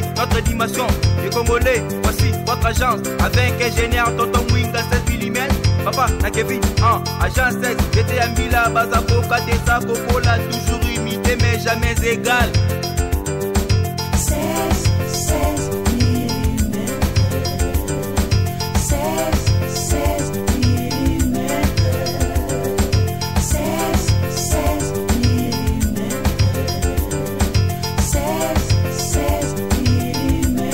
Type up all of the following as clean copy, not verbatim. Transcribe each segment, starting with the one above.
notre dimension. Les Congolais, voici votre agence. Avec ingénieur Tonton Mwinga 16 mm. Papa, na Kevin, agence 16. J'étais à Mila, Bazako, Katesa, Kokola, toujours imité mais jamais égal. 16 mm. 16 mm. 16 mm. 16 mm.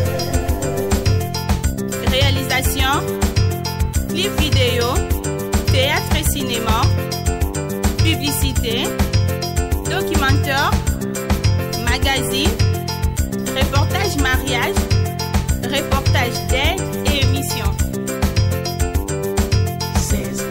Réalisation, clip vidéo, théâtre et cinéma, publicité, documentaire, magazine, reportage mariage, reportage d'aide et émission. 16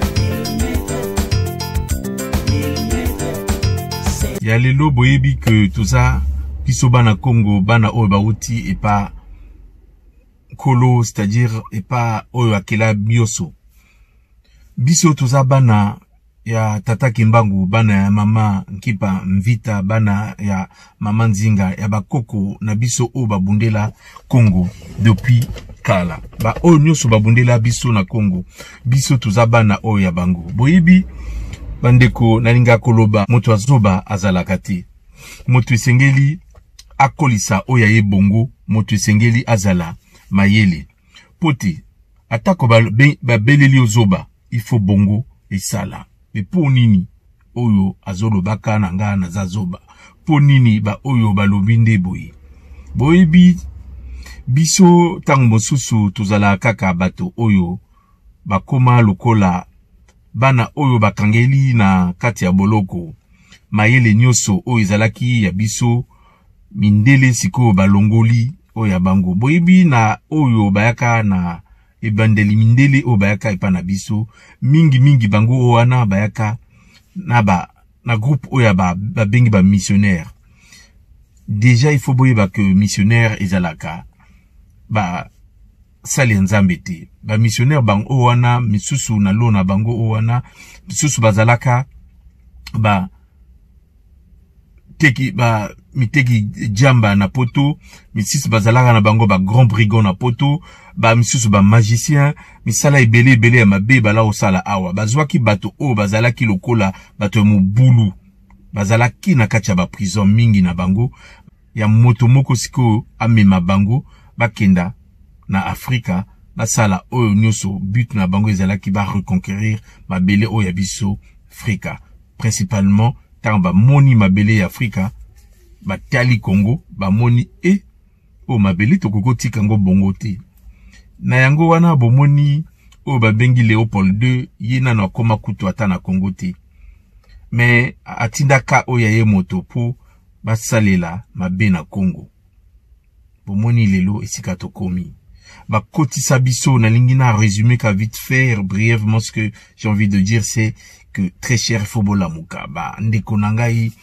mm. Ya lelo boyebi que tout ça biso bana Congo bana oyo bauti et pas kolo, c'est-à-dire et pas oyo akela bioso biso tout ça bana ya tata Kimbangu, bana ya mama Nkipa Mvita, bana ya mama Nzinga, ya bakoko na biso o babundela Congo depuis kala ba o nyoso babundela biso na Congo biso tuza bana o ya bango boyibi bandeko nalinga koloba moto azoba azalaka te moto esengeli akolisa o ya ye bongo moto esengeli azala mayele poti atako ba beleli ozoba il faut bongo esala. Mais pour nini oyo azolo baka na nga na zazoba pour nini ba oyo balobinde boyi boyebi biso tango mosusu tozala kaka bato oyo bakoma lokola bana oyo bakangeli na kati ya boloko mayele nyoso oyo ezalaki ya biso mindele siko balongoli oyo bango boyebi na oyo bayaka na ebandeli mindele o bayaka epana biso mingi bango wana bayaka na groupe oya ba bengi ba missionnaire. Déjà il faut boyeba que missionnaire ezalaka ba sali nzambe te ba missionnaire bango wana misusu na lona bango wana misusu bazalaka ba teki ba miteki jamba na poto misusu bazalaka na bango ba grand brigand na poto ba misusu ba magicien misala ebele ya mabe bala osala awa bazwaki bato o bazalaki lokola bato mobulu bazalaki na kati ya ba prison mingi na bango ya moto moko siko amema bango bakenda na Afrika basala oyo nyoso but na bango ezalaki ba reconquérir mabele o ya biso Afrika principalement tamba moni mabele ya Afrika batali Congo bamoni o mabele tokoko tikango bongo te na yango wana bomoni o babengi Léopold II yena na koma kutu ata na Congo te mais atindaka o ya ye moto po basalela mabe na Congo bomoni lelo esika tokomi bakotisa biso na lingi na résumer ka vite faire brièvement ce que j'ai envie de dire c'est que très cher Fobola Muka ba ndeko nangai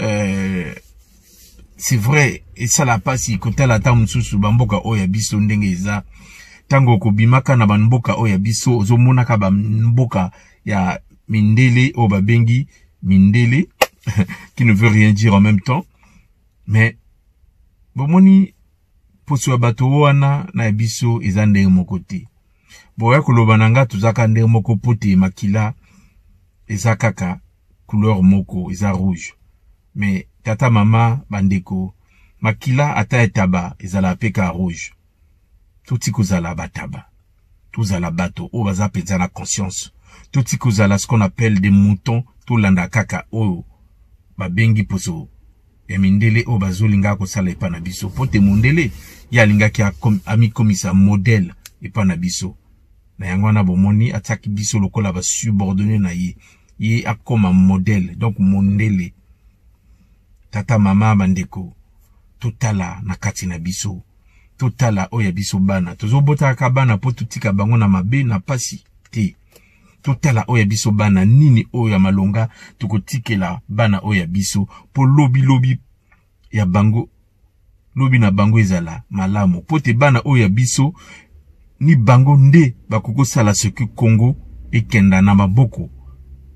c'est vrai et ça la passe kota la tamu susu bamboka oya biso ndenge eza tango ko bimaka na banboka oya biso ozomona ka bamboka ya mindele o babengi mindele qui ne veut rien dire en même temps mais bomoni poso bato wana na biso eza ndenge moko te boya koloba nanga tuzaka ndenge moko pote makila eza kaka couleur moko eza rouge mais tata mama bandeko makila ata etaba ezala peka rouge tuti kozala bataba tuzala bato o baza penza na conscience tuti kozala ce qu'on appelle des moutons to landa kaka o babengi poso ya mindele o bazolinga kosala epa na biso pote mondele ya lingaki ami komisa modèle epa na biso na yango wana bomoni ataki biso lokola ba subordonné na ye akoma modèle donc mondele tata mama bandeko totala na kati na biso totala oya biso bana tozobota ka bana po tutika bango na mabe na pasi te totala oya biso bana nini oya malonga tukotikela bana oya biso po lobi ya bango lobi na bango ezala malamu pote bana oya biso ni bango nde bakoko sala ce que Congo ekenda na maboko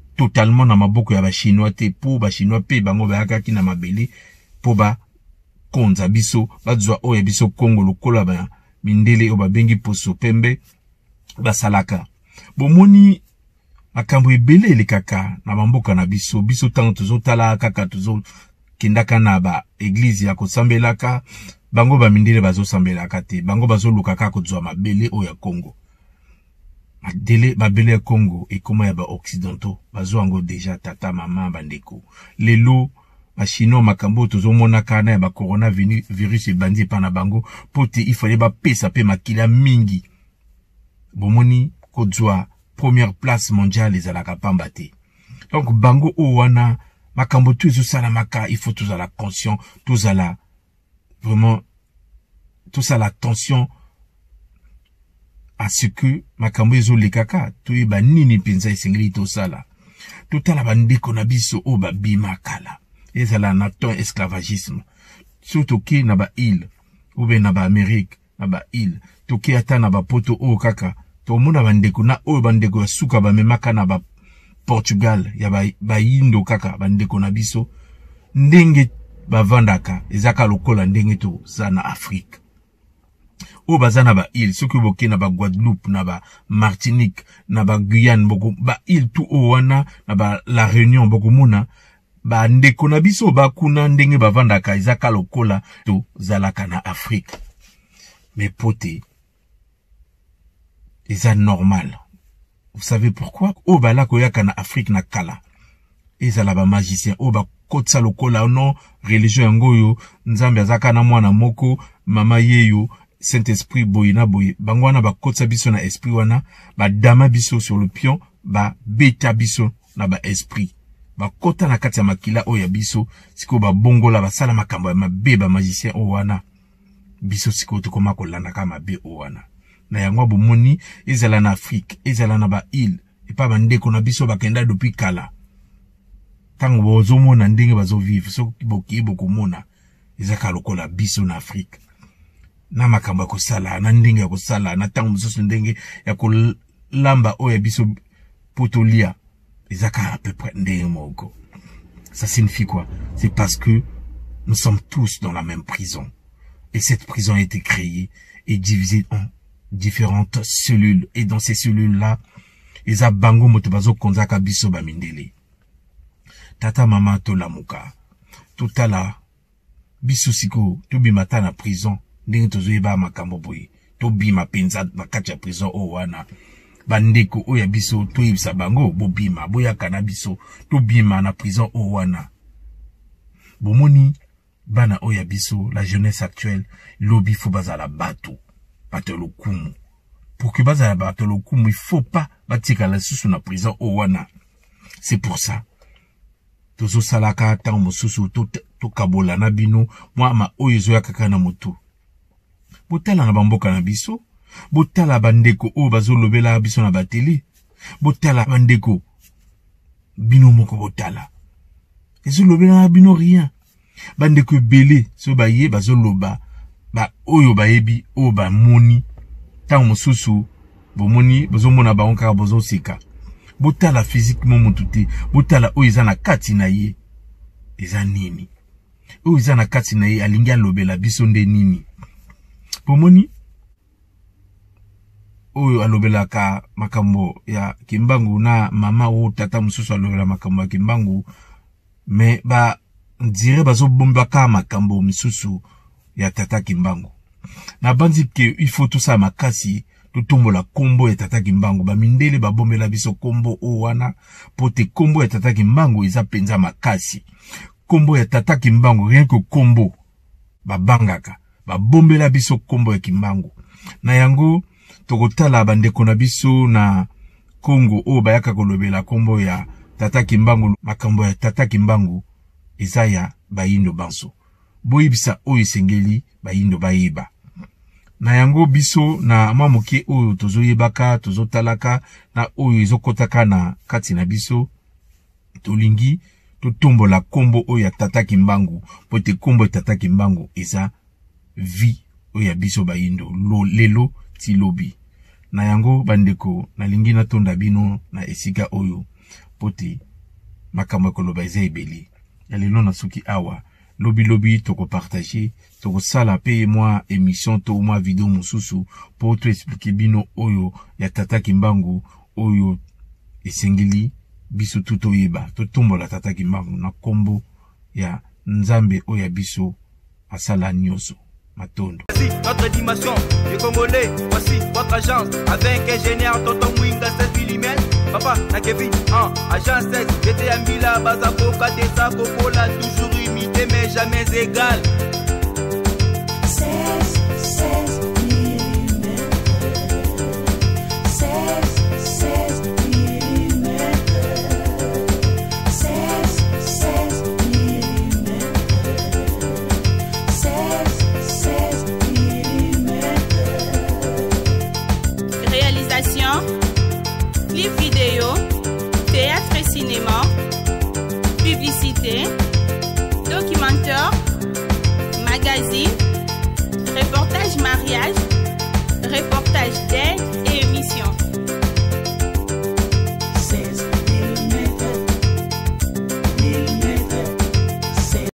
totalement na maboko ya ba chinois te po ba chinois pe bango bayaka ki na mabele po ba konza biso bazwa oya biso Congo lokola ba mindele o babengi poso pembe basalaka bomoni makambo ebele elekaka na bamboka na biso tango tozotala kaka kendaka na ba église ya kosambelaka bango ba mindele bazosambelaka te bango bazoluka kaka kozwa mabele o ya Congo mabele ya Congo ekoma ya ba occidentaux bazwango déjà tata mama bandeko lelo ba chinois makambo tozomona kana ya ba coronavirus ebandi pa na bango pote ifale ba pesa pe makila mingi bomoni kozwa première place mondiale ezalaka pamba te donc bango o wana makambo tu ezosala maka il faut tozala conscient tozala vraiment tozala attention à ce que makambo ezolekaka toyeba nini penza esengeli tosala totala bandeko na biso o babima kala ezala na temps esclavagisme surtout ki na ba île ou bien na ba Amérique na ba île toki ata na ba poto o kaka to mona bandeko na o bandeko ya suka ba memaka na ba Portugal ya ba Indo kaka bandeko na biso ndenge bavandaka ezaka lokola ndenge to za na Afrique o bazana ba île soki boke na ba Guadeloupe na ba Martinique na ba Guyane boko ba île tout o wana na ba La Réunion boko mona ba ndeko na biso ba kuna ndenge bavandaka ezaka lokola to zalaka na Afrique mais poté eza normal. Vous savez pourquoi? O bala koyaka na Afrique na kala ezala ba magicien o ba kotsa lokola non religion yangoyo nzambe azaka na mwana moko mama yeyo Saint-Esprit boyina boye bango wana ba kotsa biso na esprit wana ba dama biso sur le pion ba beta biso na ba esprit ba kota na kati ya makila o ya biso siko ba bongola ba sala makambo ya mabe ba magicien o wana biso siko to koma kolanda ka mabe o wana na yango bomoni ezala na Afrique ezala na ba île et pas bandeko na biso bakenda depuis kala tango bozomona ndenge bazo vivre so boki bokomona ezaka lokola biso na Afrique na makambo ya kosala na ndenge ya kosala na tango mosusu ndenge ya kolamba o ya biso potolia ezaka à peu près ndenge moko. Ça signifie quoi? C'est parce que nous sommes tous dans la même prison et cette prison a été créée et divisée en différentes cellules et dans ces cellules là eza bango moto bazo konzaka biso ba mindele tata mama to lamuka totala biso siko to bimata na prison ndenge tozoyeba makambo boye to bima penza bakati ya prison o wana bandeko o ya biso to yebisa bango bobima boyaka na biso to bima na prison o wana bomoni bana o ya biso la jeunesse actuelle lobi fo bazala bato batolokumu. Pour que bazala batolokumu, il faut pas batika la susu na prison o wana. C'est pour ça. Tozo salaka ta mosusu to kabola na bino, moi ma oyezo ya kaka na moto. Botala na bamboka na biso, botala bandeko o bazolobela biso na bateli, botala bandeko bino moko botala. Ezolobela na bino rien. Bandeko belé so baye bazoloba ba oyo baebi o ba moni tango mosusu bomoni bozomona ba onka bozo sika botala physiquement mututi botala o izana kati na ye eza nini o izana kati na ye alingi alobela biso nde nini bomoni oyo alobela ka makambo ya kimbangu na mama o tata mosusu alobela makambo ya kimbangu mais ba ndire bazo bomba ka makambo misusu ya tata Kimbangu. Na bandi ke il faut tout ça makasi to tombola kombo ya tata Kimbangu ba mindele ba bombela biso kombo o wana pote kombo ya tata Kimbangu eza penza makasi. Kombo ya tata Kimbangu rien que kombo ba bangaka ba bombela biso kombo ya Kimbangu. Na yango tokotala bandeko na biso na Congo o bayaka kolobela kombo ya tata Kimbangu makambo ya tata Kimbangu eza ya bayindo banso. Boyibisa oyo sengeli bayindo bayeba. Na yango biso na mamoke oyo tozoyebaka tozotalaka na oyo ezokotaka na kati na biso tolingi totombola kombo oyo ya tata Kimbangu pote kombo ya tata Kimbangu eza vi oyo ya biso bayindo lelo tilobi. Na yango bandeko nalingi na tonda bino na esika oyo pote makambo koloba eza ebeli. Ya lelo na suki awa lobi toko partager toko sala pe moi émission to moi vidéo mususu pour te expliquer bino oyo ya Tata Kimbangu oyo esengeli biso tuto yeba to tombola Tata Kimbangu na kombo ya Nzambe oya biso asala nyoso matondo. Voici notre dimension du Congolais, voici votre agence avec ingénieur Tonton Mwinga 16 mm. Papa na Kevin agence 16, j'étais à Mila, Bazako, Katesa, Kokola, toujours imité mais jamais égal. 16 mm. 16 mm. 16 mm. 16 mm. Réalisation, clip vidéo, théâtre et cinéma, publicité, documentaire, magazine, reportage mariage,